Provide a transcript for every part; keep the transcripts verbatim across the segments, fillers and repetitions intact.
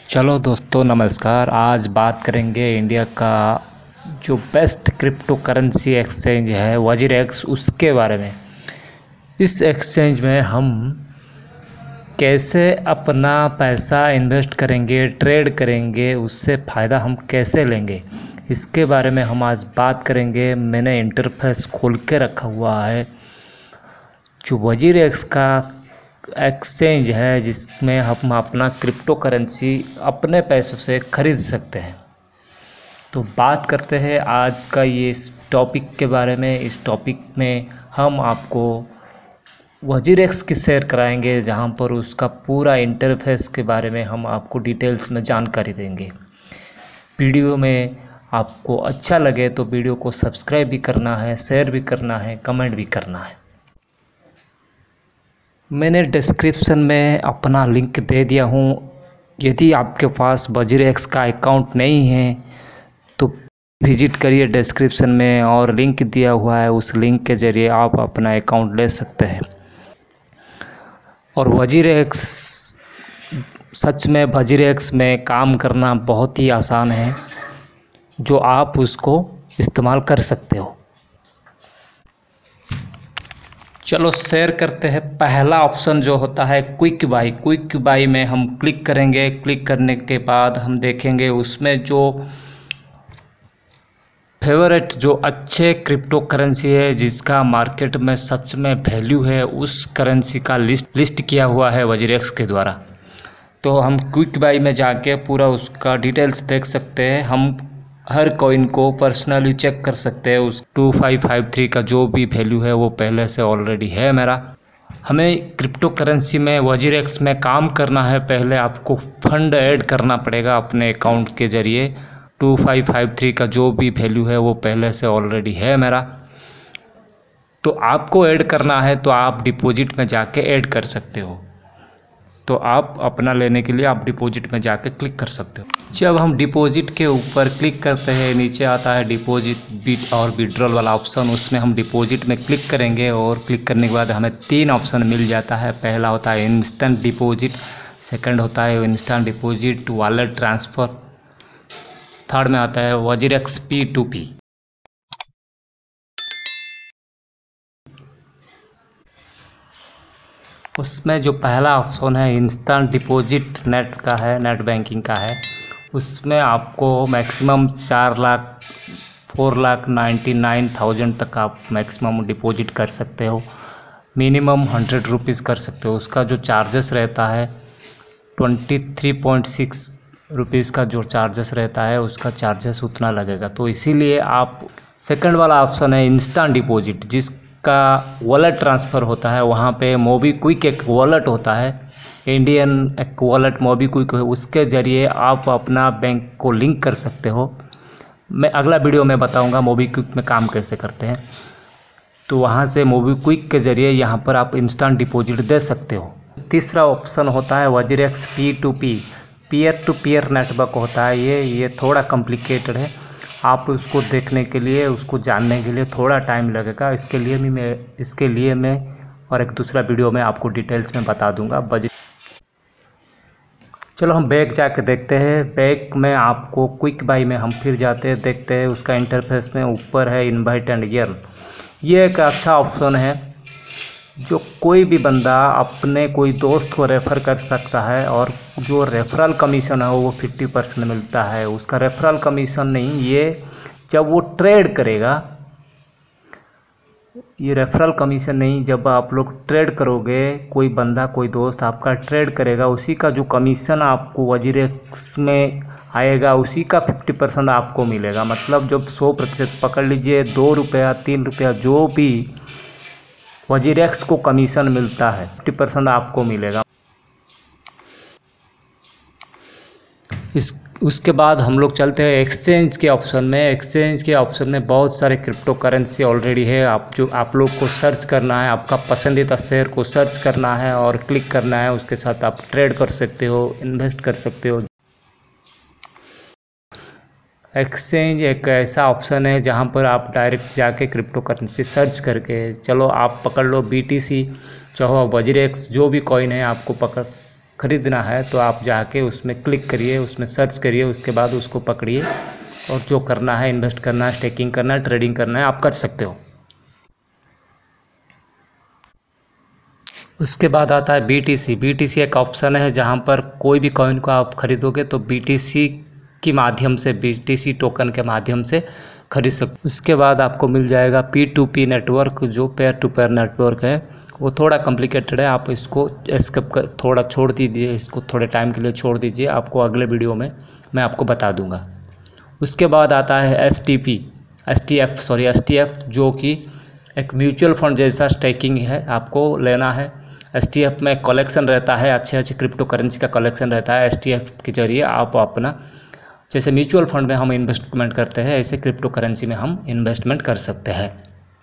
चलो दोस्तों नमस्कार। आज बात करेंगे इंडिया का जो बेस्ट क्रिप्टो करेंसी एक्सचेंज है वजीरेक्स, उसके बारे में। इस एक्सचेंज में हम कैसे अपना पैसा इन्वेस्ट करेंगे, ट्रेड करेंगे, उससे फ़ायदा हम कैसे लेंगे, इसके बारे में हम आज बात करेंगे। मैंने इंटरफेस खोल के रखा हुआ है जो वजीरेक्स का एक्सचेंज है, जिसमें हम अपना क्रिप्टो करेंसी अपने पैसों से खरीद सकते हैं। तो बात करते हैं आज का ये इस टॉपिक के बारे में। इस टॉपिक में हम आपको वजीरेक्स की शेयर कराएंगे, जहां पर उसका पूरा इंटरफेस के बारे में हम आपको डिटेल्स में जानकारी देंगे। वीडियो में आपको अच्छा लगे तो वीडियो को सब्सक्राइब भी करना है, शेयर भी करना है, कमेंट भी करना है। मैंने डिस्क्रिप्शन में अपना लिंक दे दिया हूँ। यदि आपके पास वजीरेक्स का अकाउंट नहीं है तो विजिट करिए डिस्क्रिप्शन में, और लिंक दिया हुआ है, उस लिंक के ज़रिए आप अपना अकाउंट ले सकते हैं। और वजीरेक्स, सच में वजीरेक्स में काम करना बहुत ही आसान है, जो आप उसको इस्तेमाल कर सकते हो। चलो शेयर करते हैं। पहला ऑप्शन जो होता है क्विक बाई। क्विक बाई में हम क्लिक करेंगे। क्लिक करने के बाद हम देखेंगे उसमें जो फेवरेट, जो अच्छे क्रिप्टो करेंसी है, जिसका मार्केट में सच में वैल्यू है, उस करेंसी का लिस्ट लिस्ट किया हुआ है वजीरेक्स के द्वारा। तो हम क्विक बाई में जाके पूरा उसका डिटेल्स देख सकते हैं। हम हर कॉइन को पर्सनली चेक कर सकते हैं। उस टू फाइव फाइव थ्री का जो भी वैल्यू है वो पहले से ऑलरेडी है मेरा। हमें क्रिप्टो करेंसी में वजीरेक्स में काम करना है। पहले आपको फंड ऐड करना पड़ेगा अपने अकाउंट के ज़रिए। टू फाइव फाइव थ्री का जो भी वैल्यू है वो पहले से ऑलरेडी है मेरा। तो आपको ऐड करना है तो आप डिपॉजिट में जाके ऐड कर सकते हो। तो आप अपना लेने के लिए आप डिपॉजिट में जाके क्लिक कर सकते हो। जब हम डिपॉजिट के ऊपर क्लिक करते हैं, नीचे आता है डिपॉजिट बिट और विड्रॉल वाला ऑप्शन। उसमें हम डिपॉजिट में क्लिक करेंगे और क्लिक करने के बाद हमें तीन ऑप्शन मिल जाता है। पहला होता है इंस्टेंट डिपॉजिट, सेकंड होता है instant deposit wallet transfer, third में आता है वजीरेक्स पी टू पी। उसमें जो पहला ऑप्शन है इंस्टेंट डिपॉजिट नेट का है, नेट बैंकिंग का है। उसमें आपको मैक्सिमम चार lakh four lakh ninety nine thousand तक आप मैक्सिमम डिपॉजिट कर सकते हो। मिनिमम हंड्रेड रुपीज़ कर सकते हो। उसका जो चार्जेस रहता है twenty three point six rupees का जो चार्जेस रहता है, उसका चार्जेस उतना लगेगा। तो इसीलिए आप, सेकंड वाला ऑप्शन है इंस्टेंट डिपॉजिट, जिसका वॉलेट ट्रांसफ़र होता है। वहाँ पे मोबीक्विक एक वॉलेट होता है, इंडियन एक वॉलेट मोबीक्विक है, उसके ज़रिए आप अपना बैंक को लिंक कर सकते हो। मैं अगला वीडियो में बताऊंगा मोबीक्विक में काम कैसे करते हैं। तो वहाँ से मोबीक्विक के ज़रिए यहाँ पर आप इंस्टेंट डिपॉजिट दे सकते हो। तीसरा ऑप्शन होता है WazirX P to P, peer to peer network होता है। ये ये थोड़ा कॉम्प्लिकेटेड है। आप उसको देखने के लिए, उसको जानने के लिए थोड़ा टाइम लगेगा। इसके लिए भी मैं इसके लिए मैं और एक दूसरा वीडियो में आपको डिटेल्स में बता दूंगा। बजट चलो हम बैक जाके देखते हैं। बैक में आपको क्विक बाई में हम फिर जाते हैं, देखते हैं उसका इंटरफेस में ऊपर है इनवाइट एंड अर्न। ये एक अच्छा ऑप्शन है, जो कोई भी बंदा अपने कोई दोस्त को रेफ़र कर सकता है, और जो रेफरल कमीशन है वो फिफ्टी परसेंट मिलता है। उसका रेफरल कमीशन नहीं, ये जब वो ट्रेड करेगा, ये रेफरल कमीशन नहीं, जब आप लोग ट्रेड करोगे, कोई बंदा कोई दोस्त आपका ट्रेड करेगा, उसी का जो कमीशन आपको वजीरेक्स में आएगा, उसी का फिफ्टी परसेंट आपको मिलेगा। मतलब जब सौ प्रतिशत पकड़ लीजिए, दो रुपया तीन रुपया जो भी वजीरेक्स को कमीशन मिलता है, फिफ्टी परसेंट आपको मिलेगा। इस उसके बाद हम लोग चलते हैं एक्सचेंज के ऑप्शन में। एक्सचेंज के ऑप्शन में बहुत सारे क्रिप्टो करेंसी ऑलरेडी है। आप जो आप लोग को सर्च करना है, आपका पसंदीदा शेयर को सर्च करना है और क्लिक करना है। उसके साथ आप ट्रेड कर सकते हो, इन्वेस्ट कर सकते हो। एक्सचेंज एक ऐसा ऑप्शन है जहां पर आप डायरेक्ट जाके क्रिप्टो करेंसी सर्च करके, चलो आप पकड़ लो बीटीसी, चाहो वजीरेक्स, जो भी कॉइन है आपको पकड़ ख़रीदना है तो आप जाके उसमें क्लिक करिए, उसमें सर्च करिए, उसके बाद उसको पकड़िए और जो करना है, इन्वेस्ट करना है, स्टेकिंग करना है, ट्रेडिंग करना है, आप कर सकते हो। उसके बाद आता है B T C. B T C एक ऑप्शन है जहाँ पर कोई भी कॉइन को आप खरीदोगे तो बी टी सी के माध्यम से, बी टी सी टोकन के माध्यम से खरीद सकते। उसके बाद आपको मिल जाएगा पी टू पी नेटवर्क, जो पेयर टू पेयर नेटवर्क है। वो थोड़ा कॉम्प्लिकेटेड है, आप इसको स्किप कर थोड़ा छोड़ दीजिए, इसको थोड़े टाइम के लिए छोड़ दीजिए, आपको अगले वीडियो में मैं आपको बता दूंगा। उसके बाद आता है S T P S T F sorry S T F जो कि एक म्यूचुअल फंड जैसा स्टेकिंग है, आपको लेना है। एस टी एफ में कलेक्शन रहता है, अच्छे अच्छे क्रिप्टो करेंसी का कलेक्शन रहता है। एस टी एफ के जरिए आप अपना, जैसे म्यूचुअल फंड में हम इन्वेस्टमेंट करते हैं, ऐसे क्रिप्टो करेंसी में हम इन्वेस्टमेंट कर सकते हैं।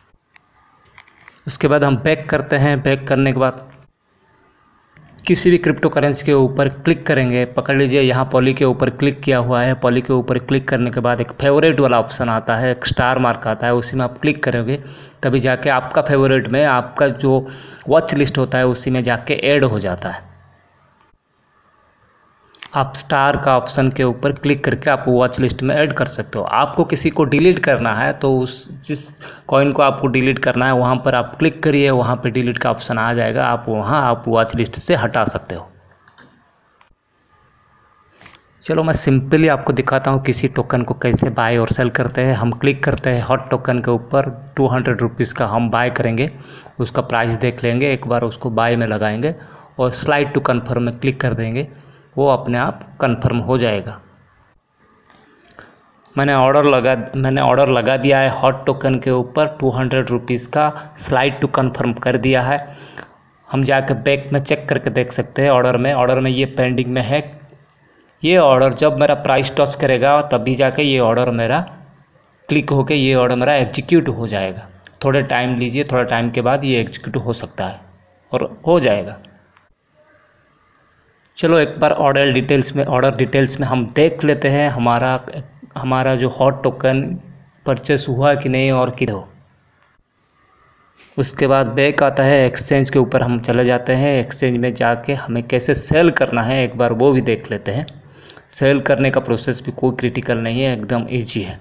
उसके बाद हम बैक करते हैं। बैक करने के बाद किसी भी क्रिप्टो करेंसी के ऊपर क्लिक करेंगे। पकड़ लीजिए यहाँ पॉली के ऊपर क्लिक किया हुआ है। पॉली के ऊपर क्लिक करने के बाद एक फेवरेट वाला ऑप्शन आता है, एक स्टार मार्क आता है, उसी में आप क्लिक करोगे तभी जाके आपका फेवरेट में आपका जो वॉच लिस्ट होता है उसी में जाके ऐड हो जाता है। आप स्टार का ऑप्शन के ऊपर क्लिक करके आप वॉच लिस्ट में ऐड कर सकते हो। आपको किसी को डिलीट करना है तो उस जिस कॉइन को आपको डिलीट करना है वहाँ पर आप क्लिक करिए, वहाँ पर डिलीट का ऑप्शन आ जाएगा, आप वहाँ आप वॉच लिस्ट से हटा सकते हो। चलो मैं सिंपली आपको दिखाता हूँ किसी टोकन को कैसे बाय और सेल करते हैं। हम क्लिक करते हैं हॉट टोकन के ऊपर, टू हंड्रेड रुपीज़ का हम बाय करेंगे, उसका प्राइस देख लेंगे, एक बार उसको बाय में लगाएंगे और स्लाइड टू कन्फर्म में क्लिक कर देंगे, वो अपने आप कन्फर्म हो जाएगा। मैंने ऑर्डर लगा मैंने ऑर्डर लगा दिया है हॉट टोकन के ऊपर, टू हंड्रेड रुपीज़ का स्लाइड टू कन्फर्म कर दिया है। हम जाकर बैक में चेक करके देख सकते हैं ऑर्डर में ऑर्डर में ये पेंडिंग में है। ये ऑर्डर जब मेरा प्राइस टच करेगा तभी जाके ये ऑर्डर मेरा क्लिक होके ये ऑर्डर मेरा एग्जीक्यूट हो जाएगा। थोड़े टाइम लीजिए, थोड़ा टाइम के बाद ये एग्जीक्यूट हो सकता है और हो जाएगा। चलो एक बार ऑर्डर डिटेल्स में ऑर्डर डिटेल्स में हम देख लेते हैं हमारा हमारा जो हॉट टोकन परचेस हुआ कि नहीं और किधर। उसके बाद बैक आता है, एक्सचेंज के ऊपर हम चले जाते हैं। एक्सचेंज में जाके हमें कैसे सेल करना है एक बार वो भी देख लेते हैं। सेल करने का प्रोसेस भी कोई क्रिटिकल नहीं है, एकदम ईजी है।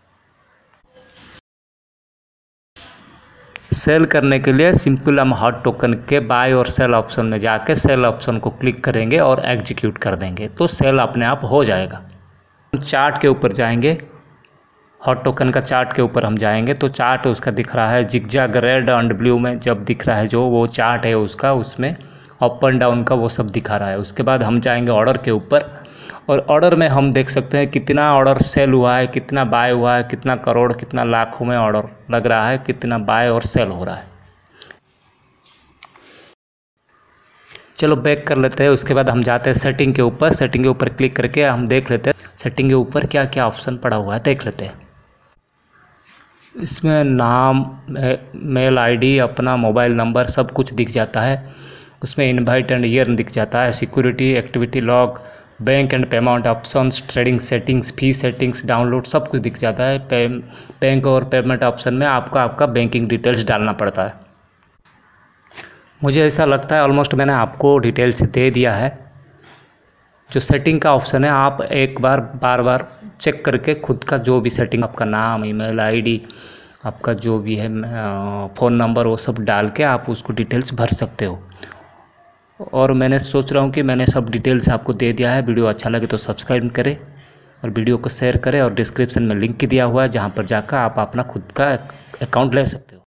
सेल करने के लिए सिंपल हम हॉट टोकन के बाय और सेल ऑप्शन में जाके सेल ऑप्शन को क्लिक करेंगे और एग्जीक्यूट कर देंगे तो सेल अपने आप हो जाएगा। चार्ट के ऊपर जाएंगे, हॉट टोकन का चार्ट के ऊपर हम जाएंगे तो चार्ट उसका दिख रहा है जिगजैग रेड एंड ब्लू में, जब दिख रहा है जो वो चार्ट है उसका, उसमें अप एंड डाउन का वो सब दिखा रहा है। उसके बाद हम जाएंगे ऑर्डर के ऊपर और ऑर्डर में हम देख सकते हैं कितना ऑर्डर सेल हुआ है, कितना बाय हुआ है, कितना करोड़ कितना लाखों में ऑर्डर लग रहा है, कितना बाय और सेल हो रहा है। चलो बैक कर लेते हैं। उसके बाद हम जाते हैं सेटिंग के ऊपर। सेटिंग के ऊपर क्लिक करके हम देख लेते हैं सेटिंग के ऊपर क्या क्या ऑप्शन पड़ा हुआ है, देख लेते हैं। इसमें नाम, मेल आईडी, अपना मोबाइल नंबर सब कुछ दिख जाता है। उसमें इनवाइट एंड ईयर दिख जाता है, security, activity log, bank and payment options, trading settings, fee settings, download सब कुछ दिख जाता है। पे, बैंक और पेमेंट ऑप्शन में आपको आपका बैंकिंग डिटेल्स डालना पड़ता है। मुझे ऐसा लगता है ऑलमोस्ट मैंने आपको डिटेल्स दे दिया है। जो सेटिंग का ऑप्शन है आप एक बार बार बार चेक करके खुद का जो भी सेटिंग, आपका नाम, ईमेल आईडी, आपका जो भी है फ़ोन नंबर, वो सब डाल के आप उसको डिटेल्स भर सकते हो। और मैंने सोच रहा हूँ कि मैंने सब डिटेल्स आपको दे दिया है। वीडियो अच्छा लगे तो सब्सक्राइब करें और वीडियो को शेयर करें और डिस्क्रिप्शन में लिंक दिया हुआ है जहाँ पर जाकर आप अपना खुद का अकाउंट ले सकते हो।